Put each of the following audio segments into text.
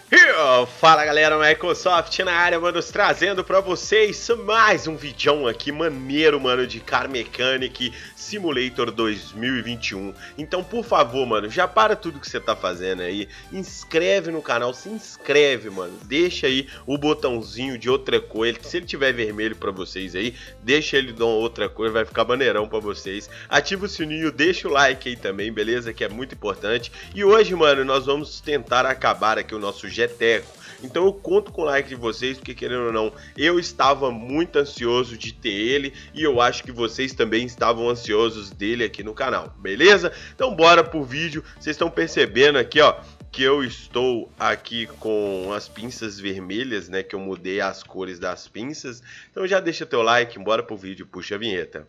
Fala galera, Microsoft na área, mano, trazendo pra vocês mais um vídeo aqui maneiro, mano, de Car Mechanic Simulator 2021. Então, por favor, mano, já para tudo que você tá fazendo aí, inscreve no canal, se inscreve, mano, deixa aí o botãozinho de outra cor, se ele tiver vermelho pra vocês aí, deixa ele de uma outra cor, vai ficar maneirão pra vocês. Ativa o sininho, deixa o like aí também, beleza? Que é muito importante. E hoje, mano, nós vamos tentar acabar aqui o nosso Jeteco. Então eu conto com o like de vocês, porque querendo ou não, eu estava muito ansioso de ter ele e eu acho que vocês também estavam ansiosos dele aqui no canal, beleza? Então bora pro vídeo. Vocês estão percebendo aqui, ó, que eu estou aqui com as pinças vermelhas, né, que eu mudei as cores das pinças. Então já deixa teu like, bora pro vídeo, puxa a vinheta.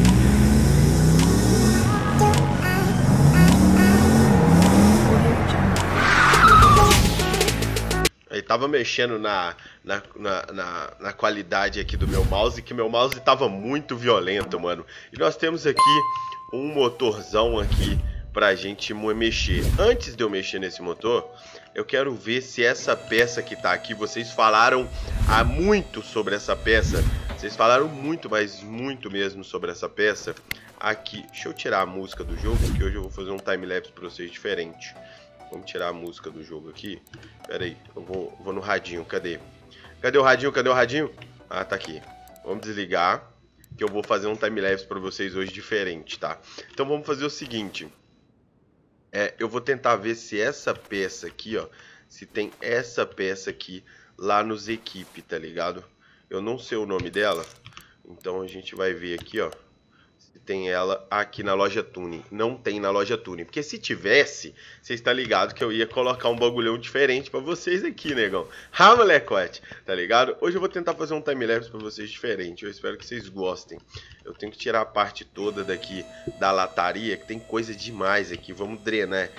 Ele tava mexendo na qualidade aqui do meu mouse, que meu mouse tava muito violento, mano. E nós temos aqui um motorzão aqui pra gente mexer. Antes de eu mexer nesse motor, eu quero ver se essa peça que tá aqui, vocês falaram muito sobre essa peça. Vocês falaram muito, mas muito mesmo sobre essa peça. Aqui, deixa eu tirar a música do jogo, que hoje eu vou fazer um time-lapse pra vocês diferente. Vamos tirar a música do jogo aqui. Pera aí, eu vou no radinho, cadê? Cadê o radinho? Cadê o radinho? Ah, tá aqui. Vamos desligar, que eu vou fazer um time-lapse pra vocês hoje diferente, tá? Então vamos fazer o seguinte. Eu vou tentar ver se essa peça aqui, ó, se tem essa peça aqui lá nos equipe, tá ligado? Eu não sei o nome dela, então a gente vai ver aqui, ó. Tem ela aqui na loja Tuning. Não tem na loja Tuning, porque se tivesse, você está ligado que eu ia colocar um bagulhão diferente pra vocês aqui, negão. Ah, molecote, tá ligado? Hoje eu vou tentar fazer um time-lapse pra vocês diferente. Eu espero que vocês gostem. Eu tenho que tirar a parte toda daqui da lataria, que tem coisa demais aqui. Vamos drenar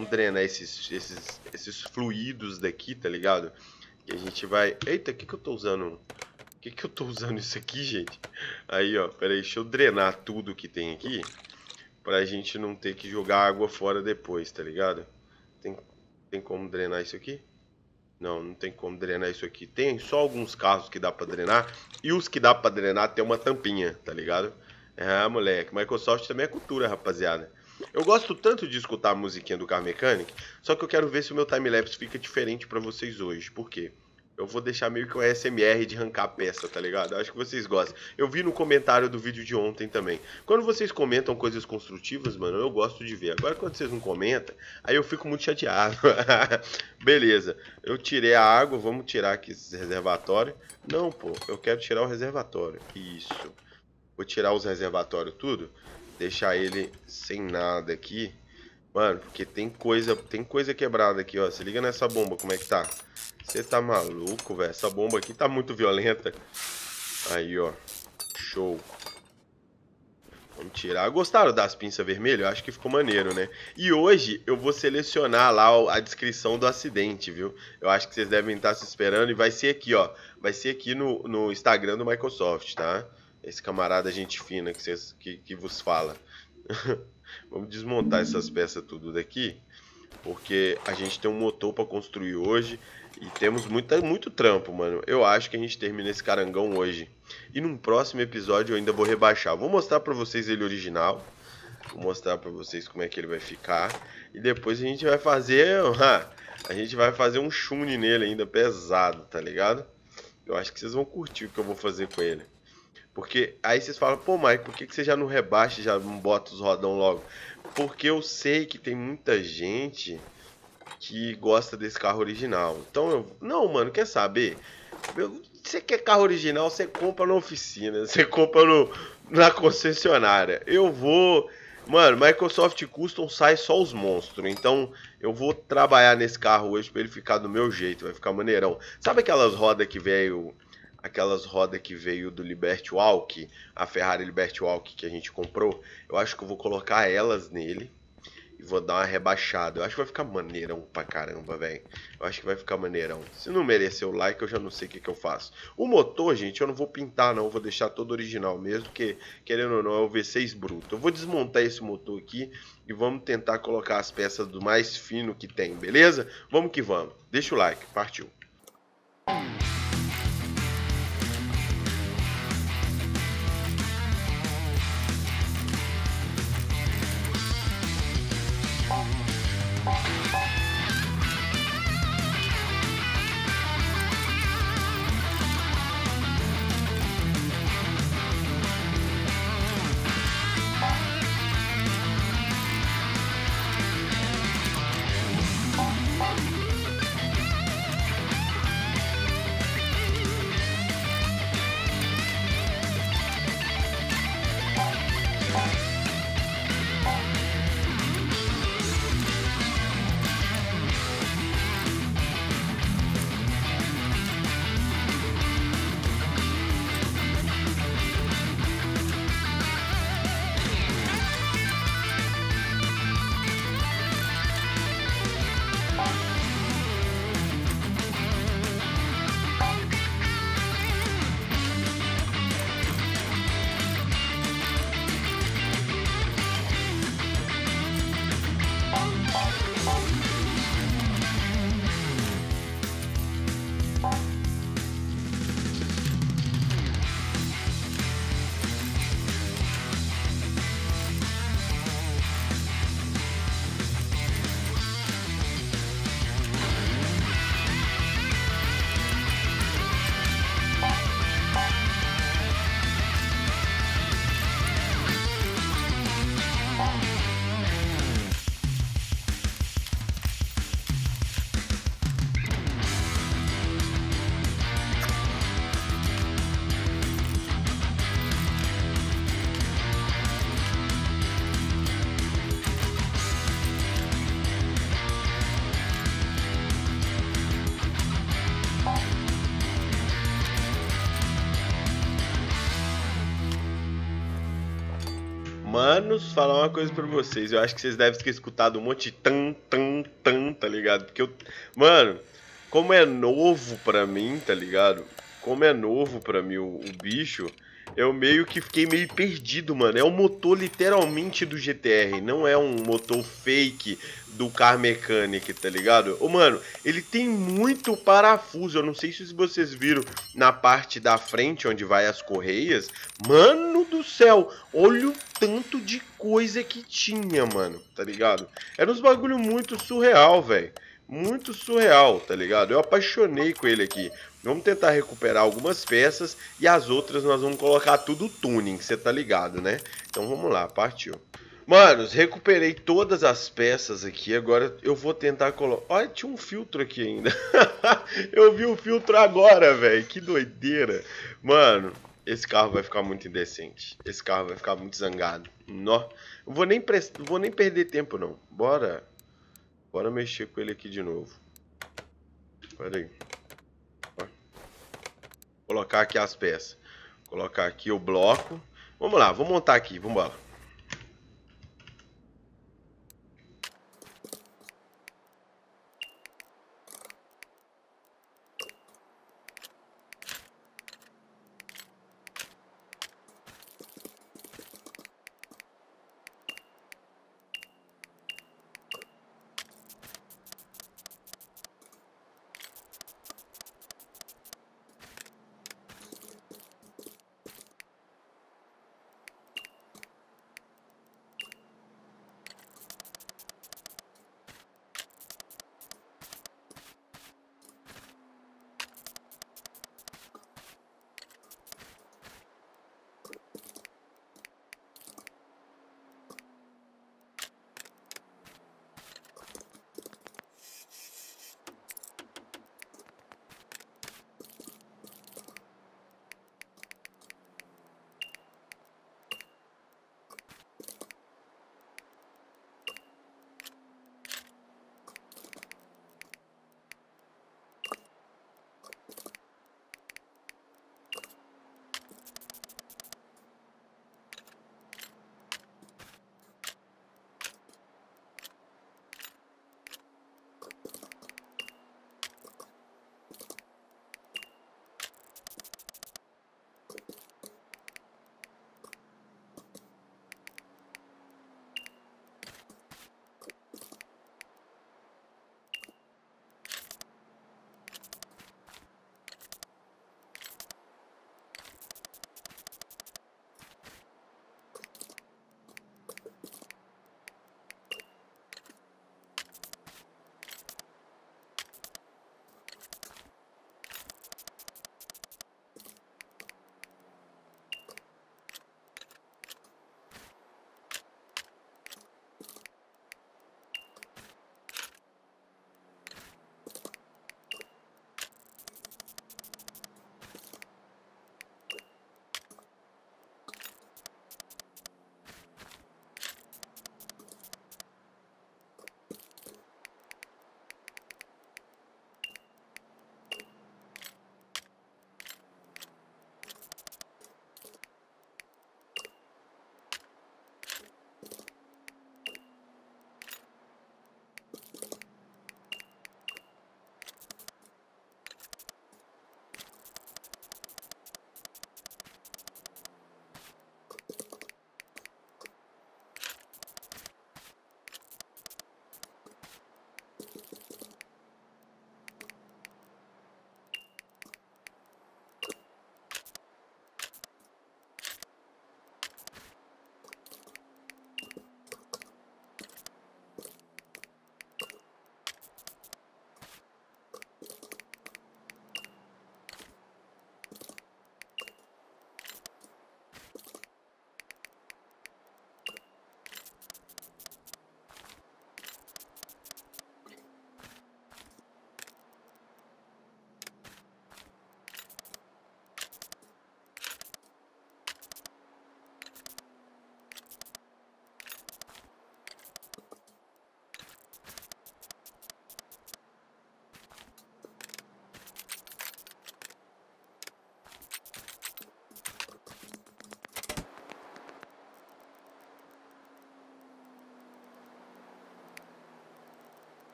esses fluidos daqui, tá ligado? Que a gente vai... Eita, o que eu tô usando? Por que eu tô usando isso aqui, gente? Aí, ó, peraí, deixa eu drenar tudo que tem aqui, pra gente não ter que jogar água fora depois, tá ligado? Tem como drenar isso aqui? Não, não tem como drenar isso aqui. Tem só alguns carros que dá pra drenar, e os que dá pra drenar tem uma tampinha, tá ligado? Ah, moleque, Microsoft também é cultura, rapaziada. Eu gosto tanto de escutar a musiquinha do Car Mechanic, só que eu quero ver se o meu time-lapse fica diferente pra vocês hoje. Por quê? Eu vou deixar meio que um ASMR de arrancar a peça, tá ligado? Eu acho que vocês gostam. Eu vi no comentário do vídeo de ontem também. Quando vocês comentam coisas construtivas, mano, eu gosto de ver. Agora quando vocês não comentam, aí eu fico muito chateado. Beleza. Eu tirei a água, vamos tirar aqui esse reservatório. Não, pô, eu quero tirar o reservatório. Isso. Vou tirar os reservatórios tudo. Deixar ele sem nada aqui. Mano, porque tem coisa quebrada aqui, ó. Se liga nessa bomba, como é que tá? Você tá maluco, velho? Essa bomba aqui tá muito violenta. Aí, ó. Show. Vamos tirar. Gostaram das pinças vermelhas? Eu acho que ficou maneiro, né? E hoje eu vou selecionar lá a descrição do acidente, viu? Eu acho que vocês devem estar se esperando. E vai ser aqui, ó. Vai ser aqui no Instagram do Microsoft, tá? Esse camarada gente fina que vos fala. Vamos desmontar essas peças tudo daqui, porque a gente tem um motor para construir hoje e temos muito trampo, mano. Eu acho que a gente termina esse carangão hoje. E num próximo episódio eu ainda vou rebaixar. Vou mostrar para vocês ele original. Vou mostrar para vocês como é que ele vai ficar. E depois a gente vai fazer... a gente vai fazer um chune nele ainda pesado, tá ligado? Eu acho que vocês vão curtir o que eu vou fazer com ele. Porque aí vocês falam, pô, Mike, por que você já não rebaixa e já não bota os rodão logo? Porque eu sei que tem muita gente que gosta desse carro original. Então não, mano, quer saber? Você quer carro original, você compra na oficina, você compra na concessionária. Eu vou... Mano, Microsoft Custom sai só os monstros. Então eu vou trabalhar nesse carro hoje pra ele ficar do meu jeito, vai ficar maneirão. Sabe aquelas rodas que veio... Aquelas rodas que veio do Liberty Walk, a Ferrari Liberty Walk que a gente comprou, eu acho que eu vou colocar elas nele e vou dar uma rebaixada. Eu acho que vai ficar maneirão pra caramba, velho. Eu acho que vai ficar maneirão. Se não merecer o like, eu já não sei o que que eu faço. O motor, gente, eu não vou pintar, não. Eu vou deixar todo original mesmo, porque, querendo ou não, é o V6 bruto. Eu vou desmontar esse motor aqui e vamos tentar colocar as peças do mais fino que tem, beleza? Vamos que vamos. Deixa o like. Partiu. Manos, falar uma coisa pra vocês. Eu acho que vocês devem ter escutado um monte de tan, tá ligado? Porque eu. Mano, como é novo pra mim, tá ligado? Como é novo pra mim o bicho, eu meio que fiquei meio perdido, mano. É um motor literalmente do GTR, não é um motor fake do Car Mechanic, tá ligado? Ô, mano, ele tem muito parafuso. Eu não sei se vocês viram na parte da frente, onde vai as correias. Mano do céu, olha o tanto de coisa que tinha, mano, tá ligado? Era uns bagulho muito surreal, velho. Muito surreal, tá ligado? Eu apaixonei com ele aqui. Vamos tentar recuperar algumas peças e as outras nós vamos colocar tudo tuning, você tá ligado, né? Então vamos lá, partiu. Manos, recuperei todas as peças aqui. Agora eu vou tentar colocar... Olha, tinha um filtro aqui ainda. Eu vi o filtro agora, velho. Que doideira. Mano, esse carro vai ficar muito indecente. Esse carro vai ficar muito zangado. Nó. Eu vou nem perder tempo, não. Bora mexer com ele aqui de novo. Pera aí. Colocar aqui as peças. Colocar aqui o bloco. Vamos lá, vou montar aqui. Vamos embora.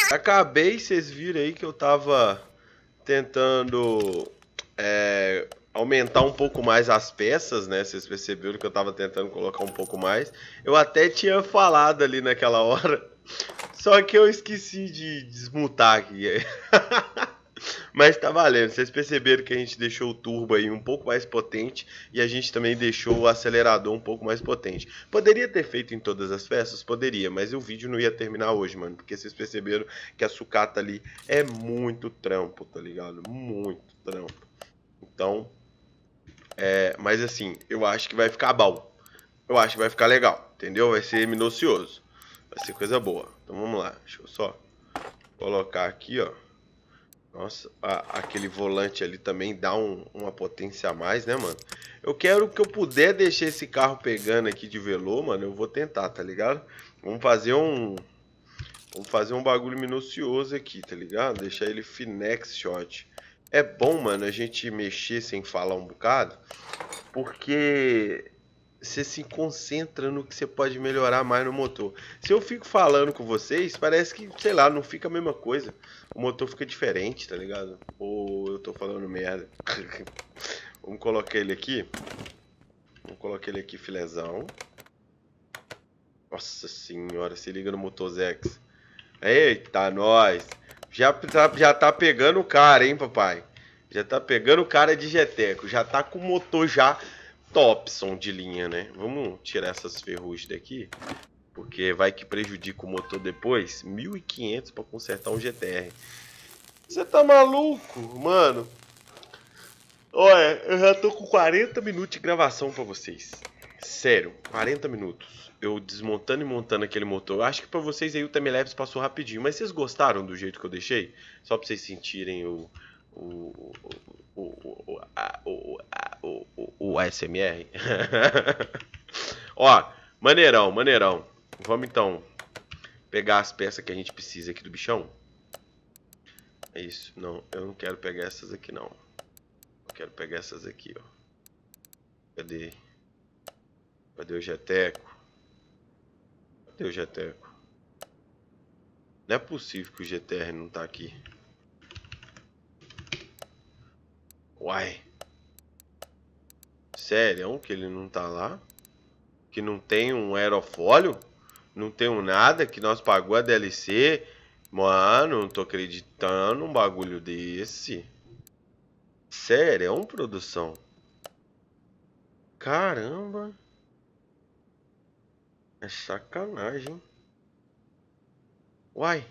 Acabei, vocês viram aí que eu tava tentando aumentar um pouco mais as peças, né? Vocês perceberam que eu tava tentando colocar um pouco mais. Eu até tinha falado ali naquela hora, só que eu esqueci de desmutar aqui. Mas tá valendo, vocês perceberam que a gente deixou o turbo aí um pouco mais potente e a gente também deixou o acelerador um pouco mais potente. Poderia ter feito em todas as peças? Poderia, mas o vídeo não ia terminar hoje, mano, porque vocês perceberam que a sucata ali é muito trampo, tá ligado? Muito trampo. Então, mas assim, eu acho que vai ficar bom. Eu acho que vai ficar legal, entendeu? Vai ser minucioso, vai ser coisa boa. Então vamos lá, deixa eu só colocar aqui, ó. Nossa, aquele volante ali também dá uma potência a mais, né, mano? Eu quero que eu puder deixar esse carro pegando aqui de velô, mano. Eu vou tentar, tá ligado? Vamos fazer um bagulho minucioso aqui, tá ligado? Deixar ele finex shot. É bom, mano, a gente mexer sem falar um bocado, porque você se concentra no que você pode melhorar mais no motor. Se eu fico falando com vocês, parece que, sei lá, não fica a mesma coisa. O motor fica diferente, tá ligado? Ou eu tô falando merda. Vamos colocar ele aqui. Vamos colocar ele aqui, filezão. Nossa senhora, se liga no Motozex. Eita, nós. Já tá pegando o cara, hein, papai? Já tá pegando o cara de Jeteco. Já tá com o motor já Topson de linha, né? Vamos tirar essas ferrugens daqui, porque vai que prejudica o motor depois. 1.500 para consertar um GTR. Você tá maluco, mano? Olha, eu já tô com 40 minutos de gravação para vocês. Sério, 40 minutos. Eu desmontando e montando aquele motor. Eu acho que para vocês aí o timelapse passou rapidinho. Mas vocês gostaram do jeito que eu deixei? Só para vocês sentirem o ASMR. Ó, maneirão, maneirão. Vamos então pegar as peças que a gente precisa aqui do bichão. É isso. Não, eu não quero pegar essas aqui não. Eu quero pegar essas aqui, ó. Cadê? Cadê o Jeteco? Cadê o Jeteco? Não é possível que o GTR não tá aqui. Uai. Sério que ele não tá lá? Que não tem um aerofólio? Não tem um nada? Que nós pagou a DLC? Mano, não tô acreditando num bagulho desse. Sério, produção? Caramba. É sacanagem. Uai.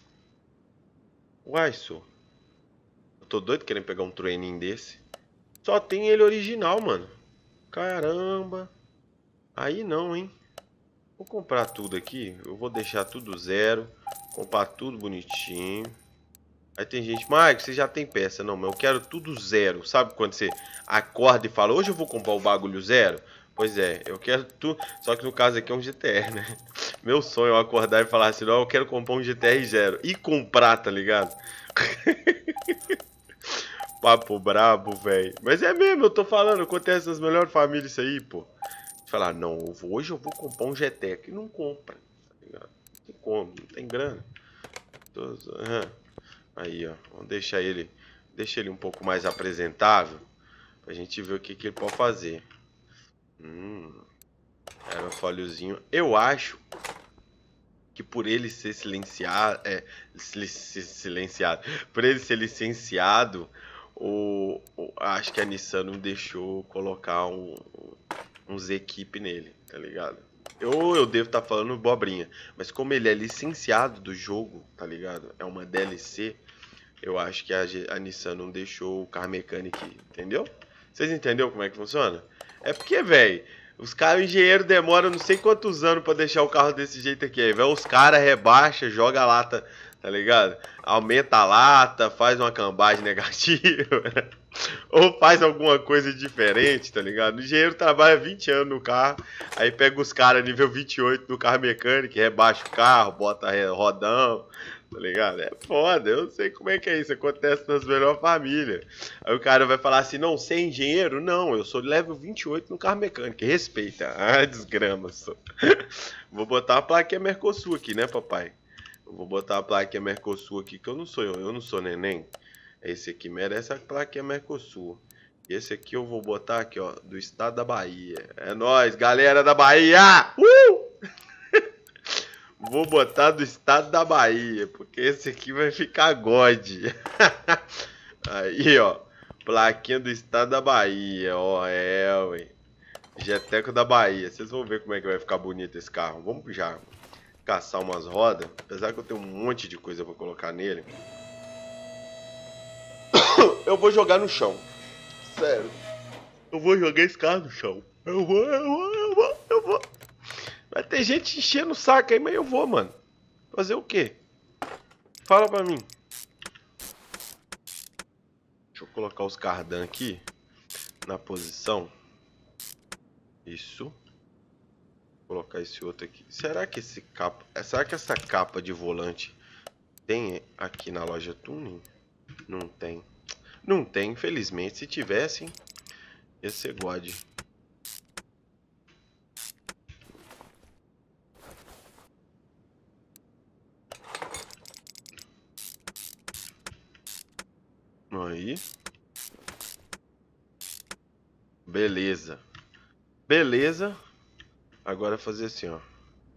Uai, sou. Eu tô doido querendo pegar um training desse. Só tem ele original, mano. Caramba. Aí não, hein. Vou comprar tudo aqui. Eu vou deixar tudo zero. Comprar tudo bonitinho. Aí tem gente, Mike, você já tem peça. Não, mas eu quero tudo zero. Sabe quando você acorda e fala, hoje eu vou comprar o bagulho zero? Pois é, eu quero tudo. Só que no caso aqui é um GTR, né? Meu sonho é acordar e falar assim, não, eu quero comprar um GTR zero. E comprar, tá ligado? Papo brabo, velho. Mas é mesmo, eu tô falando, acontece nas melhores famílias isso aí, pô. Falar, não, hoje eu vou comprar um GTR. E não compra, tá ligado? Não tem como, não tem grana. Aí, ó, vamos deixar ele, um pouco mais apresentável, pra gente ver o que ele pode fazer. Aerofóliozinho. Eu acho que por ele ser silenciado, por ele ser licenciado, acho que a Nissan não deixou colocar uns equipe nele, tá ligado? Eu devo estar falando bobrinha, mas como ele é licenciado do jogo, tá ligado? É uma DLC, eu acho que a Nissan não deixou o Car Mechanic, entendeu? Vocês entenderam como é que funciona? É porque, velho, os caras, o engenheiro demora não sei quantos anos pra deixar o carro desse jeito aqui. Aí, os caras rebaixa, joga a lata, tá ligado? Aumenta a lata, faz uma cambagem negativa. Ou faz alguma coisa diferente, tá ligado? O engenheiro trabalha 20 anos no carro, aí pega os caras nível 28 do carro mecânico, rebaixa o carro, bota rodão, tá ligado? É foda, eu não sei como é que é isso, acontece nas melhores famílias. Aí o cara vai falar assim, não, você é engenheiro? Não, eu sou level 28 no carro mecânico, respeita. Ah, desgrama, só. Vou botar uma plaquinha Mercosul aqui, né, papai? Eu vou botar a plaquinha Mercosul aqui, que eu não sou neném. Esse aqui merece a plaquinha Mercosul. Esse aqui eu vou botar aqui, ó, do estado da Bahia. É nóis, galera da Bahia! Vou botar do estado da Bahia, porque esse aqui vai ficar God. Aí, ó, plaquinha do estado da Bahia, ó, ué. Jeteco da Bahia. Vocês vão ver como é que vai ficar bonito esse carro. Vamos já caçar umas rodas, apesar que eu tenho um monte de coisa pra colocar nele. Eu vou jogar no chão. Sério. Eu vou jogar esse carro no chão. Eu vou. Vai ter gente enchendo o saco aí, mas eu vou, mano. Fazer o quê? Fala pra mim. Deixa eu colocar os cardan aqui na posição. Isso. Vou colocar esse outro aqui. Será que essa capa de volante tem aqui na loja Tuning? Não tem. Não tem, infelizmente. Se tivesse, ia ser God. Aí. Beleza. Beleza. Agora fazer assim, ó.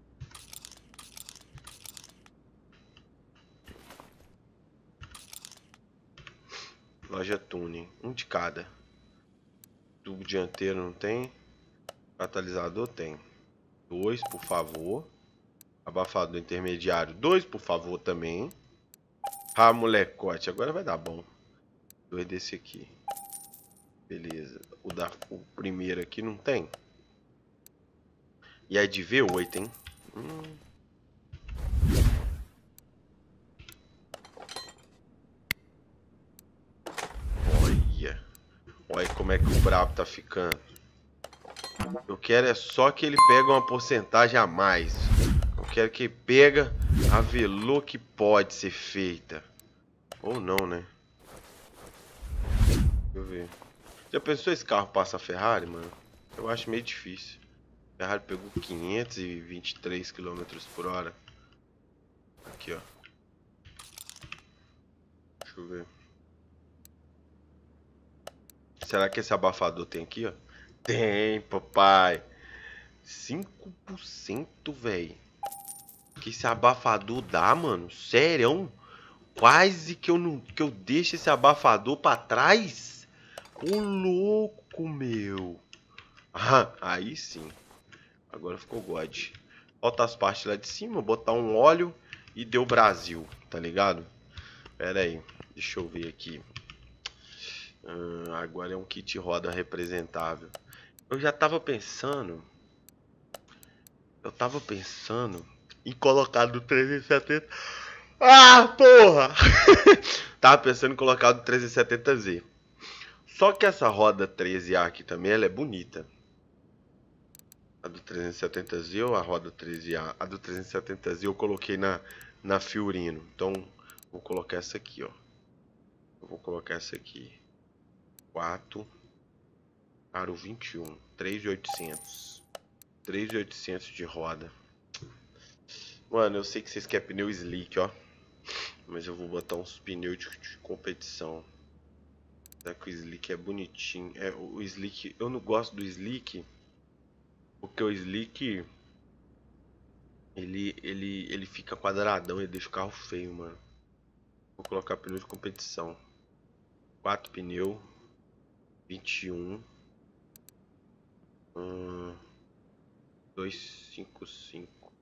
Loja Tuning. Um de cada. Tubo dianteiro não tem. Catalisador tem. 2, por favor. Abafador intermediário. 2, por favor, também. Ah, molecote. Agora vai dar bom. 2 desse aqui. Beleza. O primeiro aqui não tem. E é de V8, hein? Olha. Olha como é que o brabo tá ficando. Eu quero é só que ele pegue uma porcentagem a mais. Eu quero que ele pega a velour que pode ser feita. Ou não, né? Deixa eu ver. Já pensou esse carro passa a Ferrari, mano? Eu acho meio difícil. A Ferrari pegou 523 km por hora. Aqui, ó. Deixa eu ver. Será que esse abafador tem aqui, ó? Tem, papai. 5%, velho. Que esse abafador dá, mano? Sério? Quase que eu deixo esse abafador pra trás? Ô, louco, meu. Ah, aí sim. Agora ficou God. Falta as partes lá de cima, botar um óleo e deu Brasil, tá ligado? Pera aí, deixa eu ver aqui. Agora é um kit roda representável. Eu já tava pensando. Em colocar do 370. Ah, porra! Tava pensando em colocar do 370Z. Só que essa roda 13A aqui também, ela é bonita. A do 370Z ou a roda 13A? A do 370Z eu coloquei na Fiorino. Então, vou colocar essa aqui, ó. Eu vou colocar essa aqui. 4 aro 21. 3.800. 3.800 de roda. Mano, eu sei que vocês querem pneu slick, ó. Mas eu vou botar uns pneus de competição. Será que o slick é bonitinho? É, o slick... Eu não gosto do slick. Porque o slick... Ele fica quadradão. Ele deixa o carro feio, mano. Vou colocar pneu de competição. 4 pneus. 21. 255.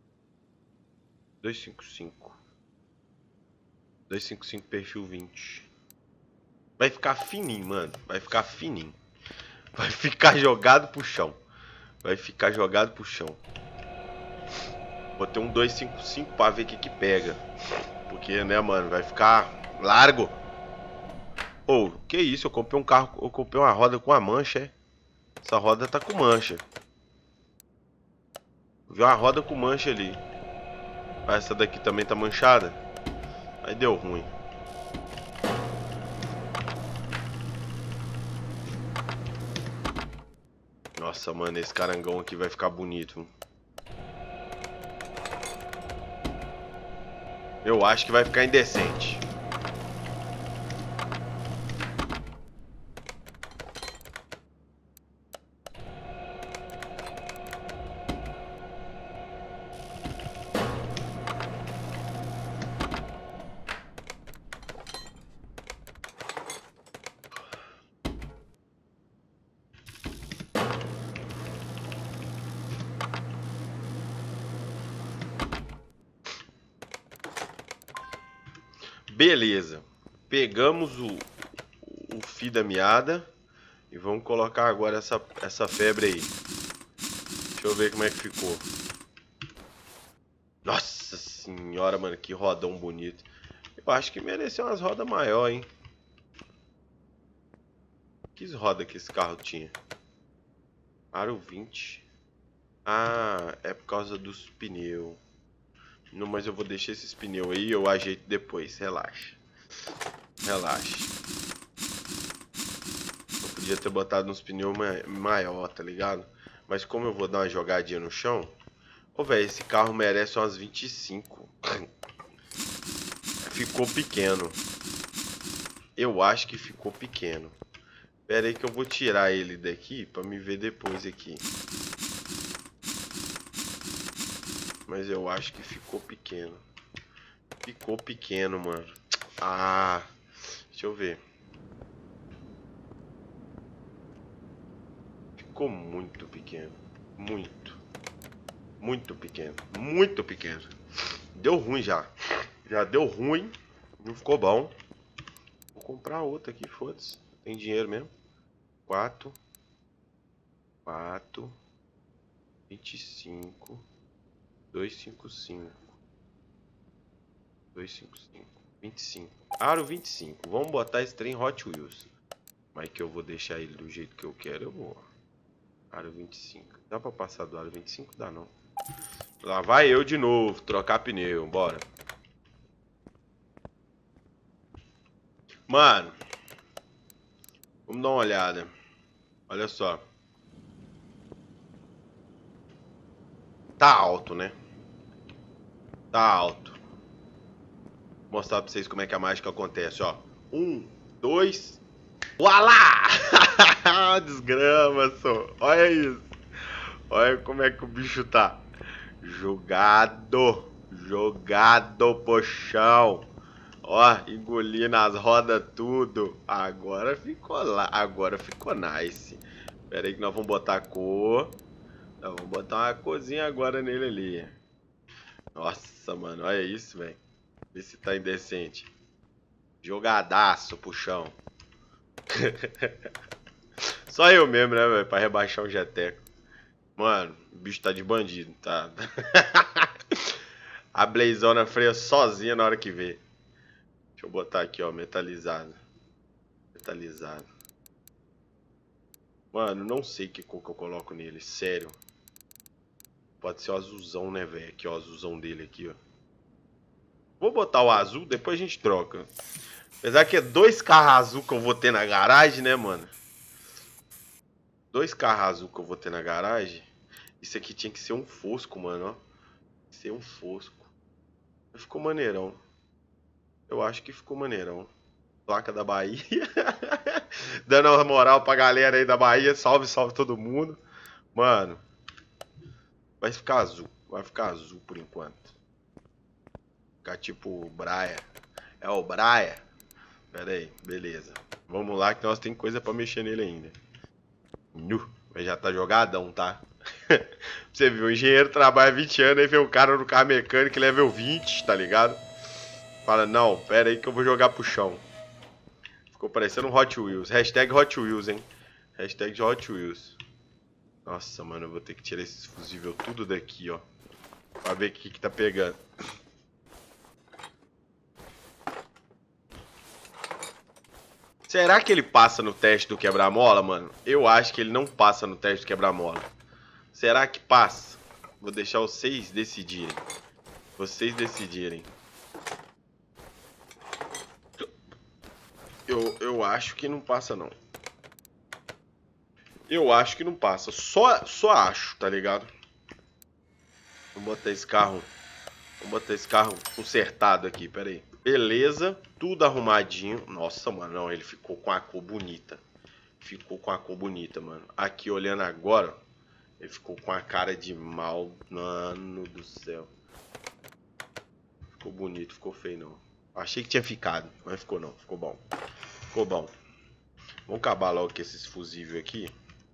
255. 255 perfil 20. Vai ficar fininho, mano. Vai ficar fininho. Vai ficar jogado pro chão. Vai ficar jogado pro chão. Botei um 255 pra ver o que pega. Porque, né, mano, vai ficar largo. Ô, que isso? Eu comprei um carro, eu comprei uma roda com uma mancha, é? Essa roda tá com mancha. Vi uma roda com mancha ali. Ah, essa daqui também tá manchada. Aí deu ruim. Nossa, mano, esse carangão aqui vai ficar bonito. Eu acho que vai ficar indecente. Beleza. Pegamos o fio da meada e vamos colocar agora essa febre aí. Deixa eu ver como é que ficou. Nossa senhora, mano, que rodão bonito. Eu acho que mereceu umas rodas maiores, hein? Que roda que esse carro tinha? Aro 20. Ah, é por causa dos pneus. Não, mas eu vou deixar esses pneus aí, eu ajeito depois, relaxa. Relaxa. Eu podia ter botado uns pneus maior, tá ligado? Mas como eu vou dar uma jogadinha no chão... Ô, velho, esse carro merece umas 25. Ficou pequeno. Eu acho que ficou pequeno. Pera aí que eu vou tirar ele daqui pra me ver depois aqui. Mas eu acho que ficou pequeno. Ficou pequeno, mano. Ah, deixa eu ver. Ficou muito pequeno. Muito. Muito pequeno. Muito pequeno. Deu ruim já. Já deu ruim. Não ficou bom. Vou comprar outra aqui, foda-se. Tem dinheiro mesmo. 4. 25. 255. 25. Aro 25. Vamos botar esse trem Hot Wheels. Mas que eu vou deixar ele do jeito que eu quero, eu vou. Aro 25. Dá pra passar do aro 25? Dá não. Lá vai eu de novo, trocar pneu. Bora. Mano. Vamos dar uma olhada. Olha só. Tá alto, né? Tá alto. Vou mostrar pra vocês como é que a mágica acontece, ó. 1, 2... Ualá! Desgrama, só. Olha isso. Olha como é que o bicho tá. Jogado. Jogado pro chão. Ó, engolindo as rodas tudo. Agora ficou lá. Agora ficou nice. Pera aí que nós vamos botar a cor. Nós vamos botar uma corzinha agora nele ali. Nossa, mano. Olha isso, velho. Vê se tá indecente. Jogadaço pro chão. Só eu mesmo, né, velho? Pra rebaixar o Jeteco. Mano, o bicho tá de bandido, tá? A Blazona freia sozinha na hora que vê. Deixa eu botar aqui, ó, metalizado. Metalizado. Mano, não sei que cor que eu coloco nele, sério. Pode ser o azulzão, né, velho? Aqui, ó, o azulzão dele aqui, ó. Vou botar o azul, depois a gente troca. Apesar que é 2 carros azul que eu vou ter na garagem, né, mano? 2 carros azul que eu vou ter na garagem. Isso aqui tinha que ser um fosco, mano, ó. Ser um fosco. Ficou maneirão. Eu acho que ficou maneirão. Placa da Bahia. Dando uma moral pra galera aí da Bahia. Salve, salve todo mundo. Mano. Vai ficar azul. Vai ficar azul por enquanto. Ficar tipo o Braia. É o Braia. Pera aí, beleza. Vamos lá que nós tem coisa pra mexer nele ainda. Mas já tá jogadão, tá? Você viu, o engenheiro trabalha 20 anos, aí vem um cara no carro mecânico level 20, tá ligado? Fala, não, pera aí que eu vou jogar pro chão. Ficou parecendo um Hot Wheels. Hashtag Hot Wheels, hein? Hashtag Hot Wheels. Nossa, mano, eu vou ter que tirar esses fusível tudo daqui, ó. Pra ver o que tá pegando. Será que ele passa no teste do quebra-mola, mano? Eu acho que ele não passa no teste do quebra-mola. Será que passa? Vou deixar vocês decidirem. Vocês decidirem. Eu acho que não passa, não. Eu acho que não passa. Só acho, tá ligado? Vou botar esse carro Vamos botar esse carro consertado aqui, pera aí. Beleza, tudo arrumadinho. Nossa, mano, não, ele ficou com a cor bonita. Ficou com a cor bonita, mano. Aqui, olhando agora, ele ficou com a cara de mal. Mano do céu. Ficou bonito, ficou feio não. Achei que tinha ficado, mas ficou não, ficou bom. Ficou bom. Vamos acabar logo com esses fusíveis aqui.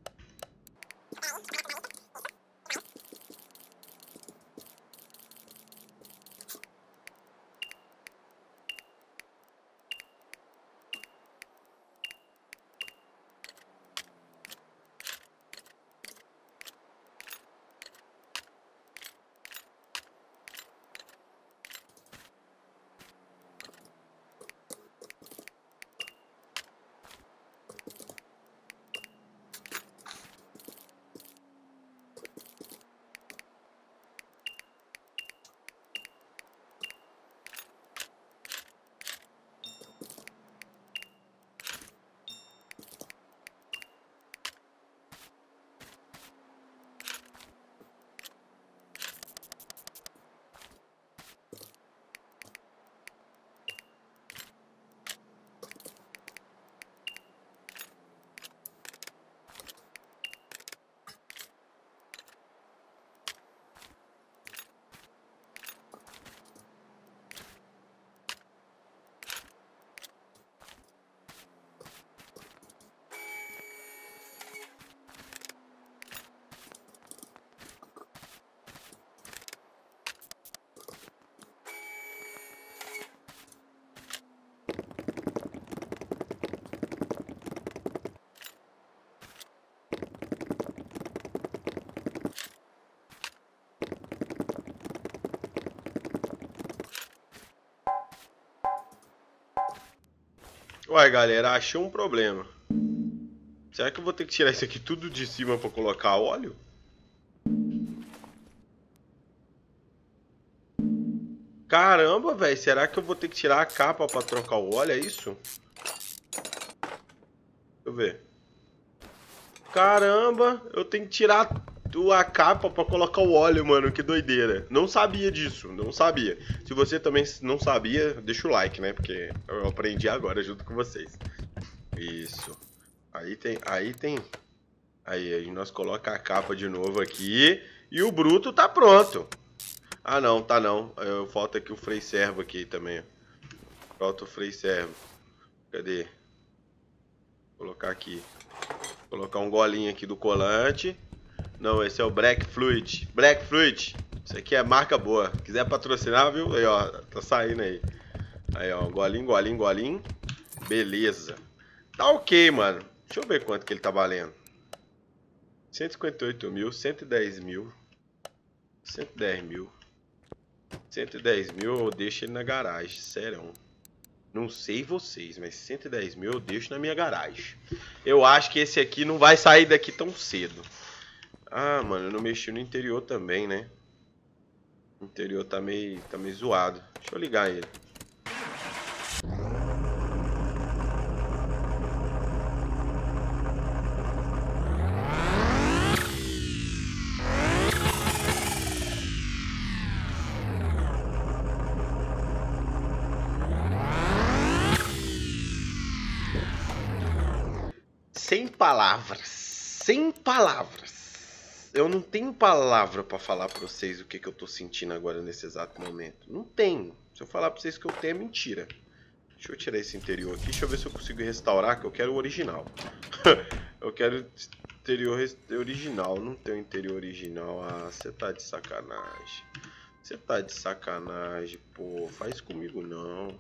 Uai, galera, achei um problema. Será que eu vou ter que tirar isso aqui tudo de cima pra colocar óleo? Caramba, velho, será que eu vou ter que tirar a capa pra trocar o óleo, é isso? Deixa eu ver. Caramba, eu tenho que tirar a capa pra colocar o óleo, mano, que doideira. Não sabia disso, não sabia. Se você também não sabia, deixa o like, né, porque eu aprendi agora junto com vocês. Isso. Aí nós coloca a capa de novo aqui e o bruto tá pronto. Ah, não, tá não. Falta aqui o freio servo aqui também. Falta o freio servo. Cadê? Vou colocar aqui. Vou colocar um golinho aqui do colante. Não, esse é o Black Fluid. Black Fluid. Isso aqui é marca boa. Quiser patrocinar, viu? Aí, ó. Tá saindo aí. Aí, ó. Golinho, golinho, golinho. Beleza. Tá ok, mano. Deixa eu ver quanto que ele tá valendo. 158 mil, 110 mil. 110 mil. 110 mil eu deixo ele na garagem. Sério. Não sei vocês, mas 110 mil eu deixo na minha garagem. Eu acho que esse aqui não vai sair daqui tão cedo. Ah, mano, eu não mexi no interior também, né? O interior tá meio zoado. Deixa eu ligar ele. Sem palavras. Sem palavras. Eu não tenho palavra pra falar pra vocês o que eu tô sentindo agora nesse exato momento. Não tenho. Se eu falar pra vocês que eu tenho, é mentira. Deixa eu tirar esse interior aqui. Deixa eu ver se eu consigo restaurar, que eu quero o original. Eu quero interior original. Não tem o interior original. Ah, você tá de sacanagem. Você tá de sacanagem, pô. Faz comigo não.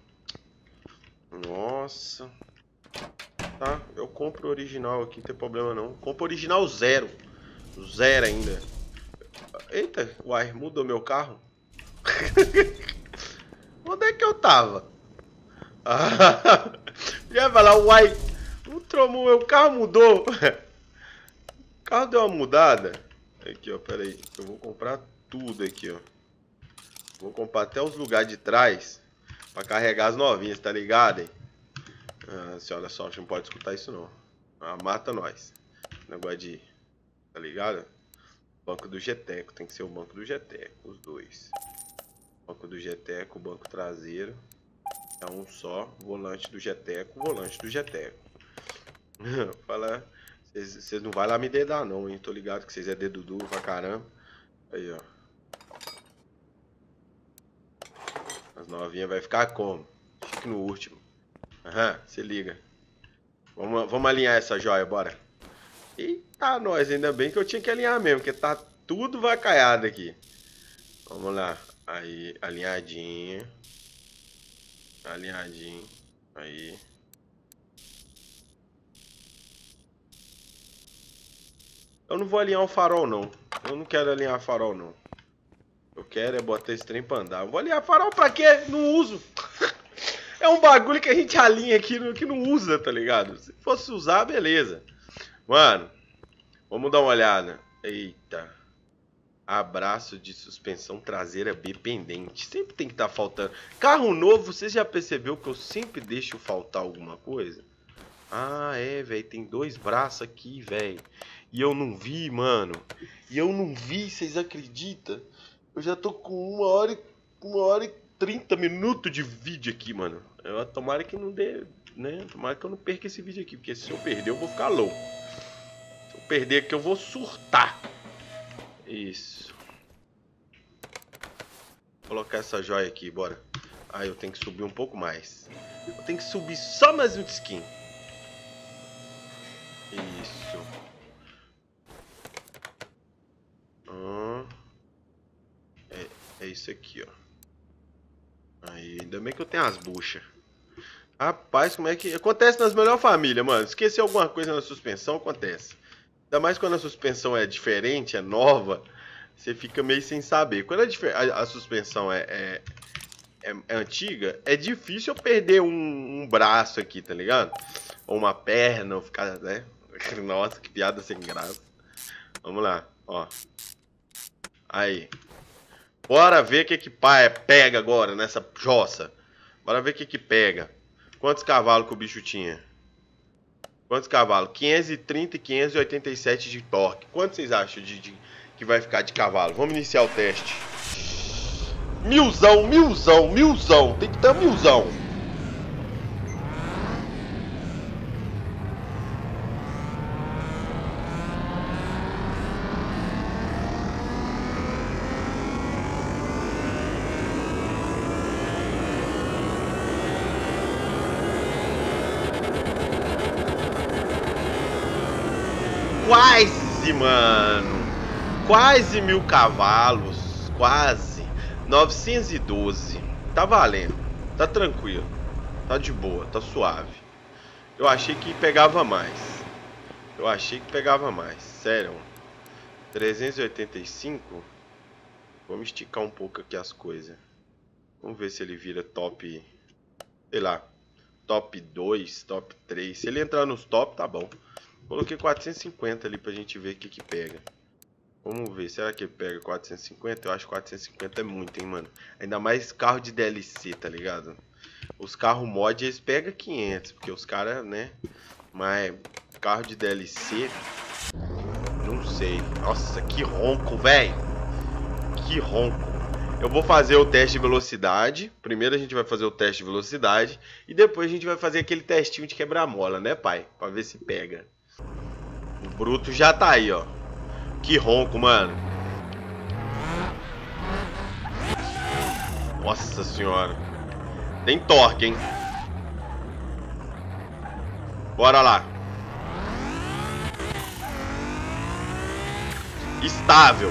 Nossa. Tá, eu compro o original aqui, não tem problema não. Compro original zero. Zero ainda. Eita, uai, mudou meu carro? Onde é que eu tava? Ah, já vai lá, uai. Meu carro mudou. O carro deu uma mudada. Aqui, ó, pera aí. Eu vou comprar tudo aqui, ó. Vou comprar até os lugares de trás pra carregar as novinhas, tá ligado, hein? Ah, senhora só, não pode escutar isso não. Ah, mata nós. Negócio de... Tá ligado? Banco do Geteco, tem que ser o banco do Geteco, os dois. Banco do Geteco, banco traseiro. É um só. Volante do Geteco, volante do Geteco. Fala, vocês não vai lá me dedar não, hein? Tô ligado que vocês é dedo duro pra caramba. Aí, ó. As novinhas vai ficar como? Fique no último. Aham, se liga. Vamos alinhar essa joia, bora. Eita, nós, ainda bem que eu tinha que alinhar mesmo, porque tá tudo vacaiado aqui. Vamos lá. Aí, alinhadinho. Alinhadinho. Aí. Eu não vou alinhar o farol, não. Eu não quero alinhar farol, não. Eu quero é botar esse trem pra andar. Eu vou alinhar farol pra quê? Não uso. É um bagulho que a gente alinha aqui que não usa, tá ligado? Se fosse usar, beleza. Mano, vamos dar uma olhada. Eita. Abraço de suspensão traseira B pendente. Sempre tem que estar faltando. Carro novo, você já percebeu que eu sempre deixo faltar alguma coisa? Ah, é, velho. Tem dois braços aqui, velho. E eu não vi, mano. E eu não vi, vocês acreditam? Eu já tô com 1 hora e 30 minutos de vídeo aqui, mano. Tomara que não dê, né? Tomara que eu não perca esse vídeo aqui. Porque se eu perder, eu vou ficar louco. Se eu perder aqui, eu vou surtar. Isso. Vou colocar essa joia aqui, bora. Ah, eu tenho que subir um pouco mais. Eu tenho que subir só mais um skin. Isso. É isso aqui, ó. Aí, ainda bem que eu tenho as buchas. Rapaz, como é que... Acontece nas melhores famílias, mano. Esquecer alguma coisa na suspensão, acontece. Ainda mais quando a suspensão é diferente, é nova. Você fica meio sem saber. Quando a suspensão é antiga, é difícil eu perder um braço aqui, tá ligado? Ou uma perna, ou ficar, né? Nossa, que piada sem graça. Vamos lá, ó. Aí. Bora ver o que pega agora nessa jossa. Bora ver o que pega. Quantos cavalos que o bicho tinha? Quantos cavalos? 530 e 587 de torque. Quanto vocês acham que vai ficar de cavalo? Vamos iniciar o teste. 1000zão, 1000zão, 1000zão. Tem que ter 1000zão. Quase, mano. Quase 1000 cavalos. Quase. 912. Tá valendo. Tá tranquilo. Tá de boa. Tá suave. Eu achei que pegava mais. Eu achei que pegava mais. Sério. 385. Vamos esticar um pouco aqui as coisas. Vamos ver se ele vira top. Sei lá. Top 2, top 3. Se ele entrar nos top, tá bom. Coloquei 450 ali pra gente ver o que pega. Vamos ver, será que ele pega 450? Eu acho que 450 é muito, hein, mano. Ainda mais carro de DLC, tá ligado? Os carros mod, eles pegam 500, porque os caras, né? Mas carro de DLC, não sei. Nossa, que ronco, velho. Que ronco. Eu vou fazer o teste de velocidade. Primeiro a gente vai fazer o teste de velocidade. E depois a gente vai fazer aquele testinho de quebra-mola, né, pai? Pra ver se pega. O bruto já tá aí, ó. Que ronco, mano. Nossa senhora. Tem torque, hein? Bora lá. Estável.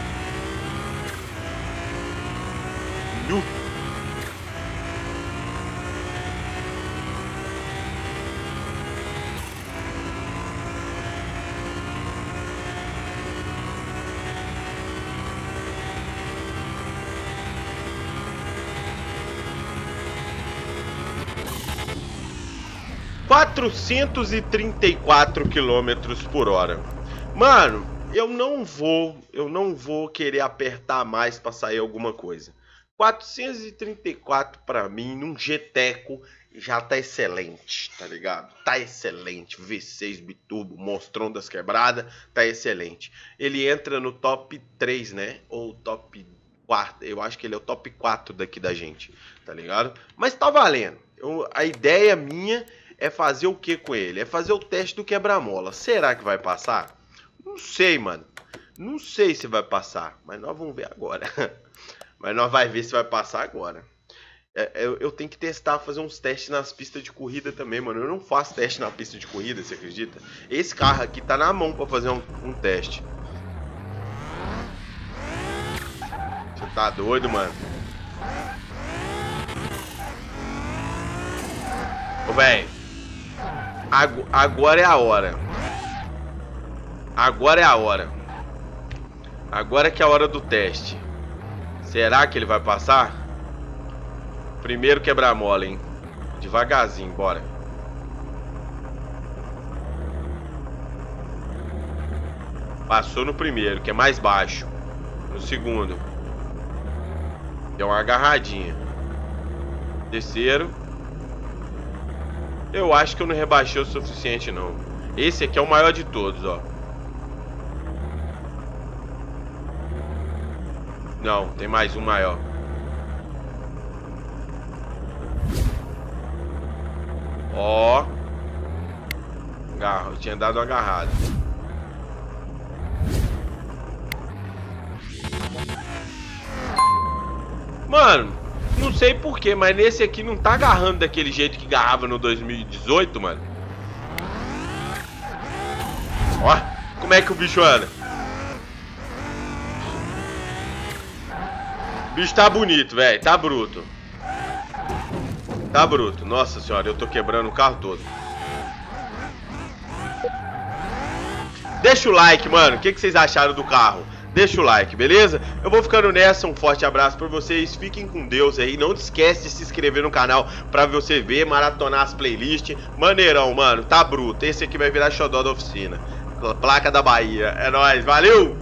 434 km por hora. Mano, eu não vou querer apertar mais para sair alguma coisa. 434 para mim num Geteco já tá excelente, tá ligado? Tá excelente. V6 biturbo, monstrão das quebradas, tá excelente. Ele entra no top 3, né? Ou top 4. Eu acho que ele é o top 4 daqui da gente, tá ligado? Mas tá valendo. A ideia minha é fazer o que com ele? É fazer o teste do quebra-mola. Será que vai passar? Não sei, mano. Não sei se vai passar, mas nós vamos ver agora. Mas nós vamos ver se vai passar agora. Eu tenho que testar, fazer uns testes nas pistas de corrida também, mano. Eu não faço teste na pista de corrida, você acredita? Esse carro aqui tá na mão pra fazer um teste. Você tá doido, mano? Ô, velho. Agora é a hora. Agora é a hora. Agora que é a hora do teste. Será que ele vai passar? Primeiro quebra-mola, hein? Devagarzinho, bora. Passou no primeiro, que é mais baixo. No segundo. Deu uma agarradinha. Terceiro. Eu acho que eu não rebaixei o suficiente, não. Esse aqui é o maior de todos, ó. Não, tem mais um maior. Ó. Eu tinha dado uma agarrada. Mano, não sei porquê, mas nesse aqui não tá agarrando daquele jeito que agarrava no 2018, mano. Ó, como é que o bicho anda? O bicho tá bonito, velho. Tá bruto. Tá bruto. Nossa senhora, eu tô quebrando o carro todo. Deixa o like, mano. O que vocês acharam do carro? Deixa o like, beleza? Eu vou ficando nessa. Um forte abraço pra vocês. Fiquem com Deus aí. Não esquece de se inscrever no canal pra você ver, maratonar as playlists. Maneirão, mano. Tá bruto. Esse aqui vai virar xodó da oficina. Placa da Bahia. É nóis. Valeu!